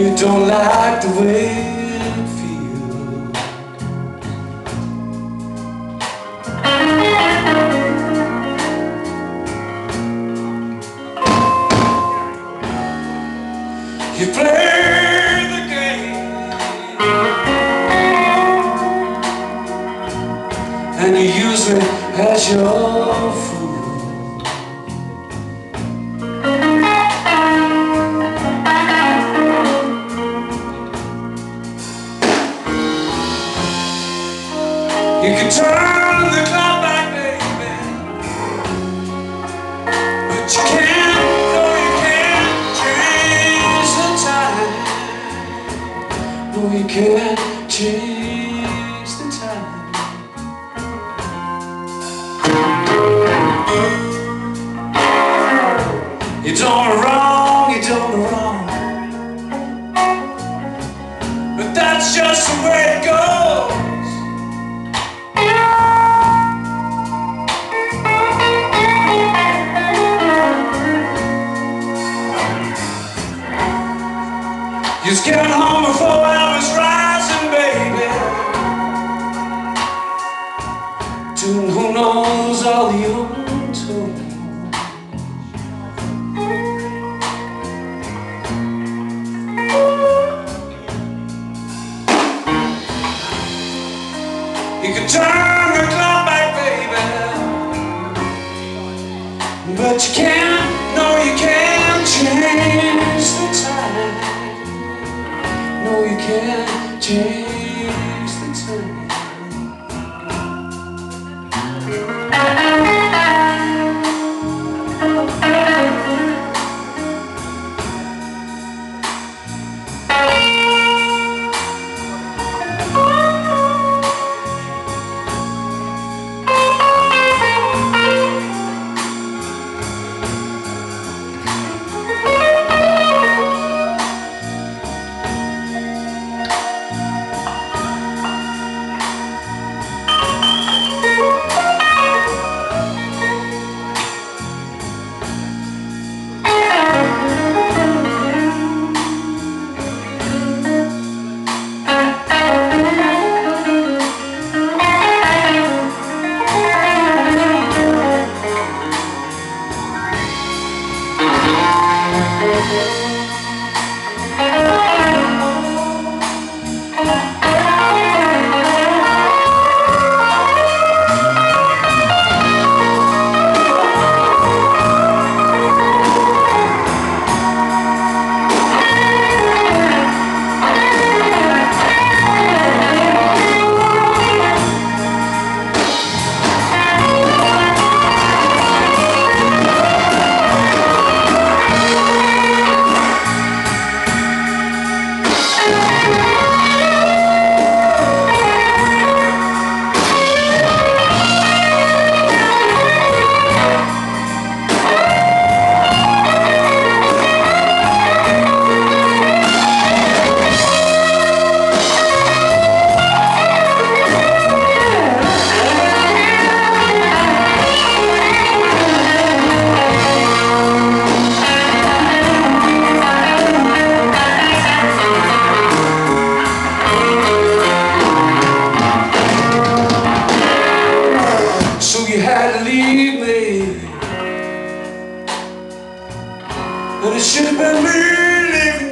you don't like the way it feels. You play the game and you use me as your fool. You can turn the clock back, baby, but you can't, no you can't change the time. No you can't change the time. You don't wrong, you don't wrong, but that's just the way it goes. You was getting home before I was rising, baby, to who knows all the untold. You can turn the clock back, baby, but you can't, no you can't change the time. No, you can't change the time. You had to leave me, and it should have been me leaving